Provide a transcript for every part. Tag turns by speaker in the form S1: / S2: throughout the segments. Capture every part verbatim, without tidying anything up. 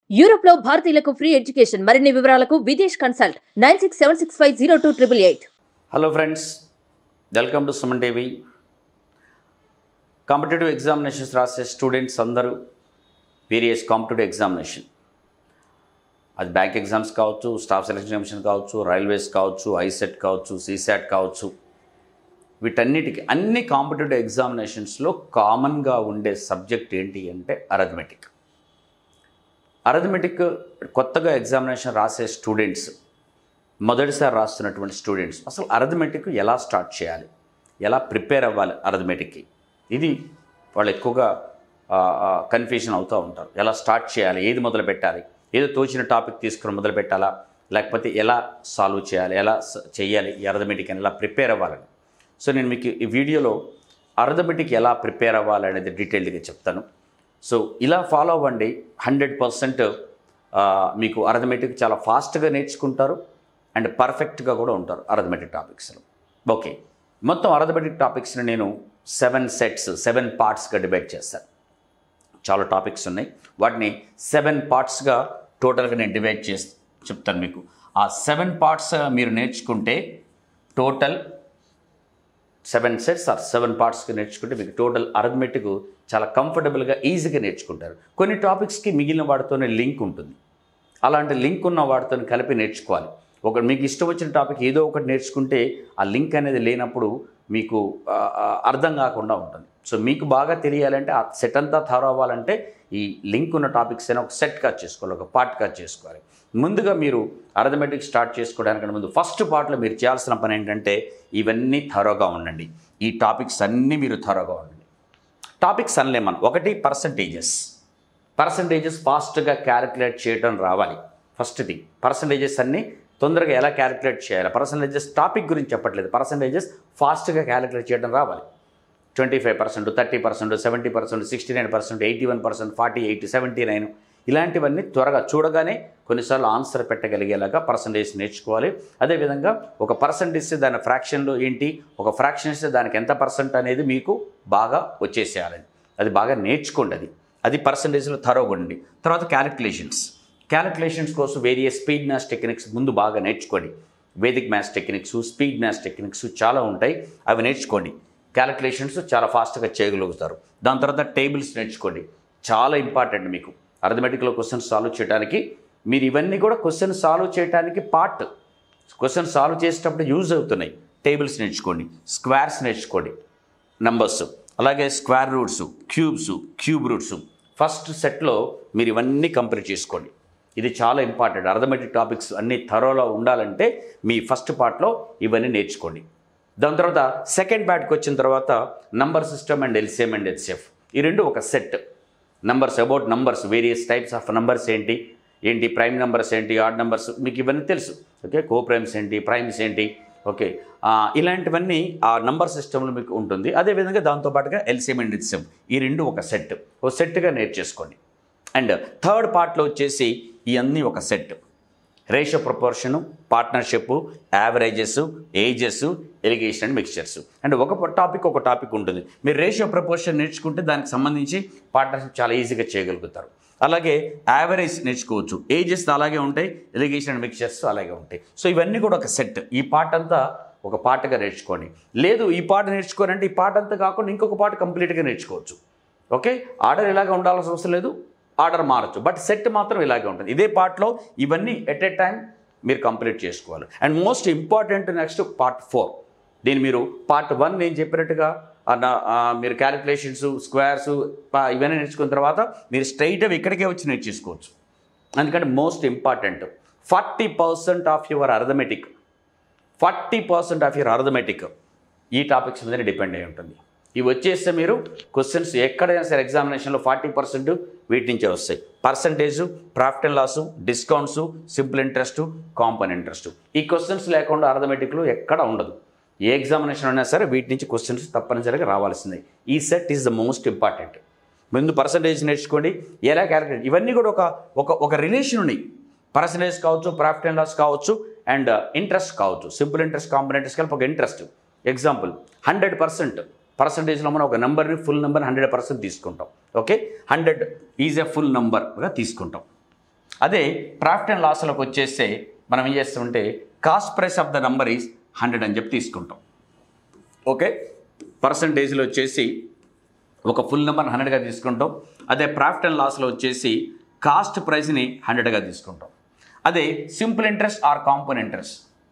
S1: Europe లో భారతీయులకు free education మరిన్ని వివరాలకు Videsh consult nine six seven six five zero two triple eight.
S2: Hello friends, welcome to Suman TV. Competitive examinations రాసే students అందరూ various competitive examination, అది bank exams కావచ్చు, staff selection commission కావచ్చు, railways కావచ్చు, ఐసెట్ కావచ్చు, సీసాట్ కావచ్చు, వీటన్నిటికీ అన్ని కాంపిటేటివ్ ఎగ్జామినేషన్స్లో కామన్గా ఉండే సబ్జెక్ట్ ఏంటి అంటే అరిథమెటిక్. అరిథమెటిక్ కొత్తగా ఎగ్జామినేషన్ రాసే స్టూడెంట్స్, మొదటిసారి రాస్తున్నటువంటి స్టూడెంట్స్ అసలు అరిథమెటిక్ ఎలా స్టార్ట్ చేయాలి, ఎలా ప్రిపేర్ అవ్వాలి అరిథమెటిక్కి, ఇది వాళ్ళు ఎక్కువగా కన్ఫ్యూజన్ అవుతూ ఉంటారు. ఎలా స్టార్ట్ చేయాలి, ఏది మొదలు పెట్టాలి, ఏదో తోచిన టాపిక్ తీసుకుని మొదలు పెట్టాలా, లేకపోతే ఎలా సాల్వ్ చేయాలి, ఎలా చేయాలి ఈ అరిథమెటిక్ అని, ఎలా ప్రిపేర్ అవ్వాలని. సో నేను మీకు ఈ వీడియోలో అరిథమెటిక్ ఎలా ప్రిపేర్ అవ్వాలి అనేది డీటెయిల్డ్గా చెప్తాను. సో ఇలా ఫాలో అవ్వండి, హండ్రెడ్ పర్సెంట్ మీకు అరిథమెటిక్ చాలా ఫాస్ట్గా నేర్చుకుంటారు అండ్ పర్ఫెక్ట్గా కూడా ఉంటారు అరిథమెటిక్ టాపిక్స్లో. ఓకే, మొత్తం అరిథమెటిక్ టాపిక్స్ని నేను సెవెన్ సెట్స్ సెవెన్ పార్ట్స్గా డివైడ్ చేస్తాను. చాలా టాపిక్స్ ఉన్నాయి, వాటిని సెవెన్ పార్ట్స్గా టోటల్గా నేను డివైడ్ చేసి చెప్తాను మీకు. ఆ సెవెన్ పార్ట్స్ మీరు నేర్చుకుంటే total seven sets or seven పార్ట్స్కి నేర్చుకుంటే మీకు టోటల్ అరిథమెటిక్ చాలా కంఫర్టబుల్గా ఈజీగా నేర్చుకుంటారు. కొన్ని టాపిక్స్కి మిగిలిన వాటితోనే లింక్ ఉంటుంది, అలాంటి లింక్ ఉన్న వాటితో కలిపి నేర్చుకోవాలి. ఒక మీకు ఇష్టం వచ్చిన టాపిక్ ఏదో ఒకటి నేర్చుకుంటే ఆ లింక్ అనేది లేనప్పుడు మీకు అర్థం కాకుండా ఉంటుంది. సో మీకు బాగా తెలియాలంటే ఆ సెట్ అంతా థారో అవ్వాలంటే ఈ లింక్ ఉన్న టాపిక్స్ అయినా ఒక సెట్గా చేసుకోవాలి, ఒక పార్ట్గా చేసుకోవాలి. ముందుగా మీరు అరిథమెటిక్ స్టార్ట్ చేసుకోవడానికన్నా ముందు ఫస్ట్ పార్ట్లో మీరు చేయాల్సిన పని ఏంటంటే ఇవన్నీ థరోగా ఉండండి. ఈ టాపిక్స్ అన్నీ మీరు థరోగా ఉండండి. టాపిక్స్ అనలేమని ఒకటి పర్సంటేజెస్. పర్సంటేజెస్ ఫాస్ట్గా క్యాలిక్యులేట్ చేయడం రావాలి. ఫస్ట్ థింగ్, పర్సంటేజెస్ అన్నీ తొందరగా ఎలా క్యాలిక్యులేట్ చేయాలి. పర్సంటేజెస్ టాపిక్ గురించి చెప్పట్లేదు, పర్సంటేజెస్ ఫాస్ట్గా క్యాలిక్యులేట్ చేయడం రావాలి. Twenty five percent thirty percent seventy percent sixty nine percent eighty one percent forty eight seventy nine ఇలాంటివన్నీ త్వరగా చూడగానే కొన్నిసార్లు ఆన్సర్ పెట్టగలిగేలాగా పర్సంటేజ్ నేర్చుకోవాలి. అదేవిధంగా ఒక పర్సెంట్ ఇస్తే దాని ఫ్రాక్షన్లో ఏంటి, ఒక ఫ్రాక్షన్ ఇస్తే దానికి ఎంత పర్సెంట్ అనేది మీకు బాగా వచ్చేసేయాలని, అది బాగా నేర్చుకోండి. అది అది పర్సంటేజ్లో థరోగా ఉండి. తర్వాత క్యాలిక్యులేషన్స్. క్యాలిక్యులేషన్స్ కోసం వేరియస్ స్పీడ్ మ్యాథ్స్ టెక్నిక్స్ ముందు బాగా నేర్చుకోండి. Vedic maths techniques, speed maths techniques చాలా ఉంటాయి, అవి నేర్చుకోండి. క్యాలిక్యులేషన్స్ చాలా ఫాస్ట్గా చేయగలుగుతారు. దాని తర్వాత టేబుల్స్ నేర్చుకోండి, చాలా ఇంపార్టెంట్ మీకు అరిథమెటిక్లో క్వశ్చన్ సాల్వ్ చేయడానికి. మీరు ఇవన్నీ కూడా క్వశ్చన్ సాల్వ్ చేయడానికి పార్ట్, క్వశ్చన్ సాల్వ్ చేసేటప్పుడు యూజ్ అవుతున్నాయి. టేబుల్స్ నేర్చుకోండి, స్క్వేర్స్ నేర్చుకోండి, నంబర్స్, అలాగే square roots, cubes, cube roots. First సెట్లో మీరు ఇవన్నీ కంప్లీట్ చేసుకోండి. ఇది చాలా ఇంపార్టెంట్. అరిథమెటిక్ టాపిక్స్ అన్నీ థరోలో ఉండాలంటే మీ ఫస్ట్ పార్ట్లో ఇవన్నీ నేర్చుకోండి. దాని తర్వాత సెకండ్ పార్ట్కి వచ్చిన తర్వాత number system and LCM and HCF, ఈ రెండు ఒక set. Numbers, about numbers, various types of numbers ఏంటి ఏంటి ప్రైమ్ నెంబర్స్ ఏంటి, ఆడ్ నెంబర్స్, మీకు ఇవన్నీ తెలుసు. ఓకే, కో ప్రైమ్స్ ఏంటి, ప్రైమ్స్ ఏంటి, ఓకే, ఇలాంటివన్నీ ఆ నంబర్ సిస్టంలో మీకు ఉంటుంది. అదేవిధంగా దాంతోపాటుగా ఎల్సిఎం అండ్ హెచ్సిఎం, ఈ రెండు ఒక సెట్, ఒక సెట్గా నేర్చేసుకోండి. అండ్ థర్డ్ పార్ట్లో వచ్చేసి ఇవన్నీ ఒక set. Ratio proportion, partnership, averages, ages, alligation and mixtures. And ఒక టాపిక్ ఒక టాపిక్ ఉంటుంది. మీరు రేషియో ప్రపోర్షన్ నేర్చుకుంటే దానికి సంబంధించి పార్ట్నర్షిప్ చాలా ఈజీగా చేయగలుగుతారు. అలాగే యావరేజ్ నేర్చుకోవచ్చు, ఏజెస్ అలాగే ఉంటాయి, ఎలిగేషన్ అండ్ మిక్స్చర్స్ అలాగే ఉంటాయి. సో ఇవన్నీ కూడా ఒక సెట్. ఈ పార్ట్ అంతా ఒక పార్ట్గా నేర్చుకోండి. లేదు ఈ పార్ట్ నేర్చుకోనంటే ఈ పార్ట్ అంతా కాకుండా ఇంకొక పార్ట్ కంప్లీట్గా నేర్చుకోవచ్చు. ఓకే, ఆర్డర్ ఇలాగే ఉండాల్సిన అవసరం లేదు, ఆర్డర్ మారచ్చు, బట్ సెట్ మాత్రం ఇలాగే ఉంటుంది. ఇదే పార్ట్లో ఇవన్నీ ఎట్ ఏ టైం మీరు కంప్లీట్ చేసుకోవాలి. And most important next part four. దీన్ని మీరు పార్ట్ వన్ నేను చెప్పినట్టుగా మీరు క్యాలిక్యులేషన్స్, స్క్వేర్స్ ఇవన్నీ నేర్చుకున్న తర్వాత మీరు స్ట్రైట్ అవి ఇక్కడికే వచ్చి నేర్చేసుకోవచ్చు. అందుకంటే most important forty percent of your arithmetic forty percent of your arithmetic ఈ టాపిక్స్ మీదనే డిపెండ్ అయి ఉంటుంది. ఇవి వచ్చేస్తే మీరు క్వశ్చన్స్ ఎక్కడైనా సరే ఎగ్జామినేషన్లో ఫార్టీ పర్సెంట్ వీటి నుంచే వస్తాయి. Percentage, profit and loss, discounts, simple interest, compound interest. ఈ క్వశ్చన్స్ లేకుండా అరిథమెటిక్లో ఎక్కడ ఉండదు. ఏ ఎగ్జామినేషన్ అయినా సరే వీటి నుంచి క్వశ్చన్స్ తప్పనిసరిగా రావాల్సిందే. ఈ set is the most important. ముందు పర్సంటేజ్ నేర్చుకోండి, ఎలా క్యాలిక్యులేట్, ఇవన్నీ కూడా ఒక ఒక ఒక రిలేషన్ ఉన్నాయి. పర్సంటేజ్ కావచ్చు, ప్రాఫిట్ అండ్ లాస్ కావచ్చు, అండ్ ఇంట్రెస్ట్ కావచ్చు. సింపుల్ ఇంట్రెస్ట్, కాంపౌండ్ ఇంట్రెస్ట్ కలిపి ఒక ఇంట్రెస్ట్. ఎగ్జాంపుల్ హండ్రెడ్ పర్సెంట్ పర్సంటేజ్లో మనం ఒక నెంబర్ని ఫుల్ నెంబర్ హండ్రెడ్ పర్సెంట్ తీసుకుంటాం. Okay, hundred is a full నెంబర్గా తీసుకుంటాం. అదే ప్రాఫిట్ అండ్ లాస్లోకి వచ్చేస్తే మనం ఏం చేస్తామంటే cost price of the number is hundred అని చెప్పి తీసుకుంటాం. ఓకే, పర్సంటేజ్లో వచ్చేసి ఒక ఫుల్ నెంబర్ హండ్రెడ్గా తీసుకుంటాం. అదే ప్రాఫిట్ అండ్ లాస్లో వచ్చేసి కాస్ట్ ప్రైస్ని హండ్రెడ్గా తీసుకుంటాం. అదే simple interest or compound interest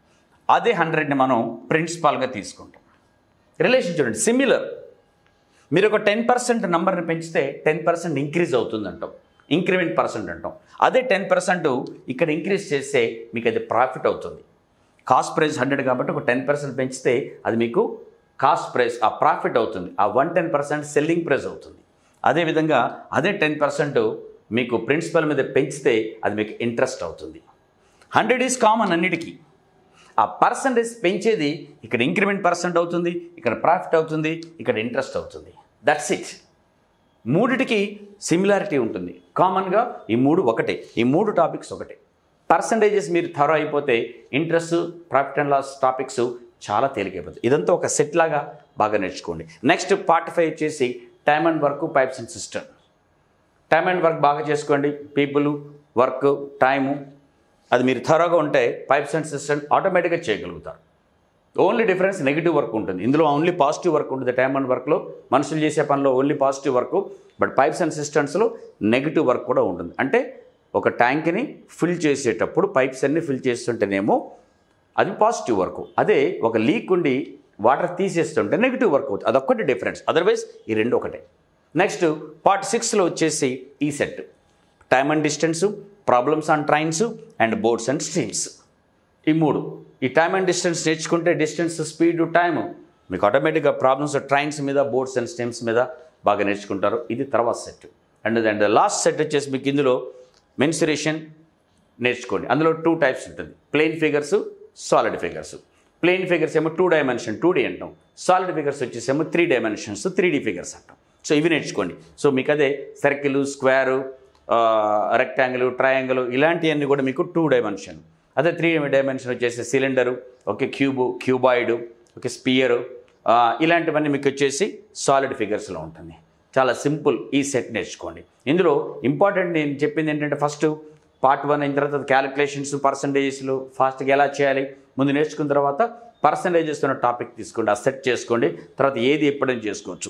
S2: అదే హండ్రెడ్ని మనం ప్రిన్సిపాల్గా తీసుకుంటాం. రిలేషన్ చూడండి, సిమిలర్. మీరు ఒక టెన్ పర్సెంట్ నెంబర్ని పెంచితే టెన్ పర్సెంట్ ఇంక్రీజ్ అవుతుంది అంటాం, ఇంక్రిమెంట్ పర్సెంట్ అంటాం. అదే టెన్ పర్సెంట్ ఇక్కడ ఇంక్రీజ్ చేస్తే మీకు అది ప్రాఫిట్ అవుతుంది. కాస్ట్ ప్రైస్ హండ్రెడ్ కాబట్టి ఒక టెన్ పర్సెంట్ పెంచితే అది మీకు కాస్ట్ ప్రైస్ ఆ ప్రాఫిట్ అవుతుంది. ఆ one ten percent selling price అవుతుంది. అదేవిధంగా అదే టెన్ పర్సెంట్ మీకు ప్రిన్సిపల్ మీద పెంచితే అది మీకు ఇంట్రెస్ట్ అవుతుంది. హండ్రెడ్ ఈజ్ కామన్ అన్నిటికీ. ఆ పర్సంటేజ్ పెంచేది ఇక్కడ ఇంక్రిమెంట్ పర్సెంట్ అవుతుంది, ఇక్కడ ప్రాఫిట్ అవుతుంది, ఇక్కడ ఇంట్రెస్ట్ అవుతుంది. That's it. మూడిటికి సిమిలారిటీ ఉంటుంది. కామన్గా ఈ మూడు ఒకటే, ఈ మూడు టాపిక్స్ ఒకటే. పర్సంటేజెస్ మీరు థరో అయిపోతే interest, profit and loss topics చాలా తేలికైపోతుంది. ఇదంతా ఒక సెట్ లాగా బాగా నేర్చుకోండి. నెక్స్ట్ పార్ట్ ఫైవ్ వచ్చేసి time and work, pipes and system. Time and work బాగా చేసుకోండి. పీపుల్, వర్క్, టైము అది మీరు థరోగా ఉంటే పైప్స్ అండ్ సిస్టమ్ ఆటోమేటిక్గా చేయగలుగుతారు. ఓన్లీ డిఫరెన్స్ నెగిటివ్ వర్క్ ఉంటుంది. ఇందులో ఓన్లీ పాజిటివ్ వర్క్ ఉంటుంది. టైమ్ అండ్ వర్క్లో మనుషులు చేసే పనిలో only positive work, but pipes and సిస్టమ్స్లో నెగిటివ్ వర్క్ కూడా ఉంటుంది. అంటే ఒక ట్యాంక్ని ఫిల్ చేసేటప్పుడు పైప్స్ అన్ని ఫిల్ చేస్తుంటేనేమో అది పాజిటివ్ వర్క్, అదే ఒక లీక్ ఉండి వాటర్ తీసేస్తుంటే నెగిటివ్ వర్క్ అవుతుంది. అదొక్కటి డిఫరెన్స్, అదర్వైజ్ ఈ రెండు ఒకటే. నెక్స్ట్ పార్ట్ సిక్స్లో వచ్చేసి ఈ set time and distance, problems on trains and boards and streams. ఈ మూడు ఈ టైమ్ అండ్ డిస్టెన్స్ నేర్చుకుంటే డిస్టెన్స్, స్పీడ్, టైము మీకు ఆటోమేటిక్గా ప్రాబ్లమ్స్ ట్రైన్స్ మీద, బోర్డ్స్ అండ్ స్ట్రీమ్స్ మీద బాగా నేర్చుకుంటారు. ఇది తర్వాత set. And and last set వచ్చేసి మీకు ఇందులో మెన్సురేషన్ నేర్చుకోండి. అందులో టూ టైప్స్ ఉంటుంది, plane figures, solid figures. Plane figures ఏమో టూ డైమెన్షన్ టూ డీ అంటాం, సాలిడ్ ఫిగర్స్ వచ్చేసేమో three dimensions three D figures అంటాం. సో ఇవి నేర్చుకోండి. సో మీకు అదే సర్కిల్, స్క్వేరు, రెక్టాంగిల్, ట్రయాంగిల్ ఇలాంటివన్నీ కూడా మీకు టూ డైమెన్షన్. అదే త్రీ డైమెన్షన్ వచ్చేసి cylinder, okay, cube, cuboid, okay, sphere, ఇలాంటివన్నీ మీకు వచ్చేసి సాలిడ్ ఫిగర్స్లో ఉంటుంది. చాలా సింపుల్. ఈ సెట్ నేర్చుకోండి. ఇందులో ఇంపార్టెంట్ నేను చెప్పింది ఏంటంటే ఫస్ట్ పార్ట్ వన్ అయిన తర్వాత క్యాలిక్యులేషన్స్, పర్సంటేజెస్లు ఫాస్ట్గా ఎలా చేయాలి ముందు నేర్చుకున్న తర్వాత పర్సంటేజెస్ ఉన్న టాపిక్ తీసుకోండి, ఆ సెట్ చేసుకోండి. తర్వాత ఏది ఎప్పుడైనా చేసుకోవచ్చు.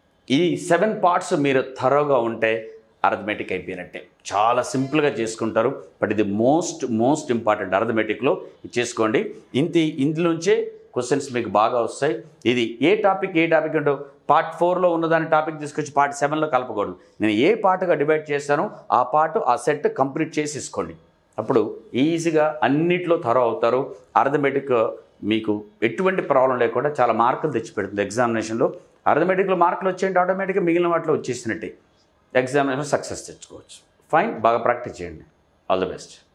S2: ఈ సెవెన్ పార్ట్స్ మీరు థరోగా ఉంటే అర్థమెటిక్ అయిపోయినట్టే. చాలా సింపుల్గా చేసుకుంటారు. బట్ ఇది మోస్ట్ మోస్ట్ ఇంపార్టెంట్ అర్థమెటిక్లో ఇది చేసుకోండి. ఇంత ఇందులోంచే క్వశ్చన్స్ మీకు బాగా వస్తాయి. ఇది ఏ టాపిక్ ఏ టాపిక్ అంటే పార్ట్ ఫోర్లో ఉన్నదాని టాపిక్ తీసుకొచ్చి పార్ట్ సెవెన్లో కలపకూడదు. నేను ఏ పార్ట్గా డివైడ్ చేస్తానో ఆ పార్ట్ ఆ సెట్ కంప్లీట్ చేసి ఇసుకోండి. అప్పుడు ఈజీగా అన్నిట్లో థరో అవుతారు. అర్థమెటిక్ మీకు ఎటువంటి ప్రాబ్లం లేకుండా చాలా మార్కులు తెచ్చిపెడుతుంది ఎగ్జామినేషన్లో. అర్థమెటిక్లో మార్కులు వచ్చేయండి, ఆటోమేటిక్గా మిగిలిన వాటిలో వచ్చేసినట్టే ఎగ్జామినేషన్ సక్సెస్ తెచ్చుకోవచ్చు. ఫైన్, బాగా ప్రాక్టీస్ చేయండి. All the best.